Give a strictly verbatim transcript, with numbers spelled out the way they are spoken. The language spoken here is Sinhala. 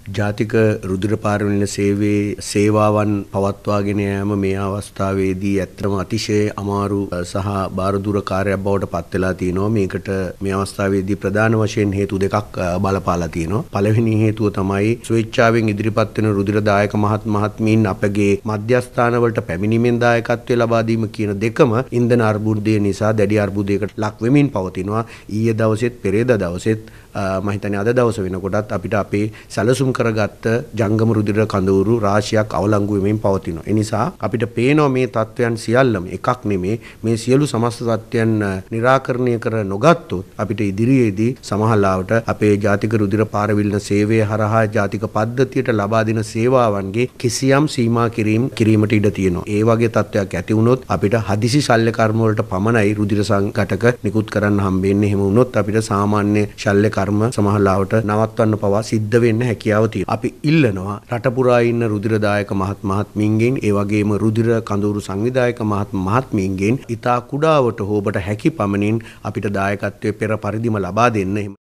ජාතික රුධිර පාරමිත සේවයේ සේවාවන් පවත්වාගෙන යාම මේ අවස්ථාවේදී ඇත්තම අතිශය අමාරු සහ බාරදූර කාර්යයක් බවට පත් වෙලා තියෙනවා. මේකට මේ අවස්ථාවේදී ප්‍රධාන වශයෙන් හේතු දෙකක් බලපාලා තියෙනවා. පළවෙනි හේතුව තමයි ස්වේච්ඡාවෙන් ඉදිරිපත් වෙන රුධිර දායක මහත් මහත්මීන් අපගේ මධ්‍යස්ථාන වලට පැමිණීමෙන් දායකත්වය ලබා දීම කියන දෙකම ඉන්ධන අර්බුදය නිසා දැඩි අර්බුදයකට ලක් වෙමින් පවතිනවා. ඊයේ දවසෙත් පෙරේදා දවසෙත් මම හිතන්නේ අද දවස වෙනකොටත් අපිට අපේ සැලසුම් කරගත්ත ජංගම රුධිර කඳවුරු රාශියක් අවලංගු වෙමින් පවතිනවා. ඒ නිසා අපිට පේනවා මේ තත්වයන් සියල්ලම එකක් නෙමේ මේ සියලු සමස්ත තත්වයන් निराකරණය කර නොගත්තොත් අපිට ඉදිරියේදී සමහරවිට අපේ ජාතික රුධිර පාරවිල්න සේවය හරහා ජාතික පද්ධතියට ලබා දෙන සේවාවන්ගේ කිසියම් සීමා කිරීම කිරීමට ඉඩ තියෙනවා. ඒ වගේ තත්වයක් ඇති වුණොත් අපිට හදිසි ශල්‍ය කර්ම වලට පමණයි රුධිර සංඝටක නිකුත් කරන්න හම්බෙන්නේ. එහෙම වුණොත් අපිට සාමාන්‍ය ශල්‍ය කර්ම සමහරවිට නවත්වන්න පවා සිද්ධ වෙන්න හැකියාව තියෙනවා. අපි ඉල්ලනවා රට පුරා ඉන්න රුධිර දායක මහත් මහත්මීන්ගෙන් ඒ වගේම රුධිර කඳවුරු සංවිධායක මහත් මහත්මීන්ගෙන් ඉතා කුඩාවට හෝ ඔබට හැකි පමණින් අපිට දායකත්වයේ පෙර පරිදිම ලබා දෙන්න.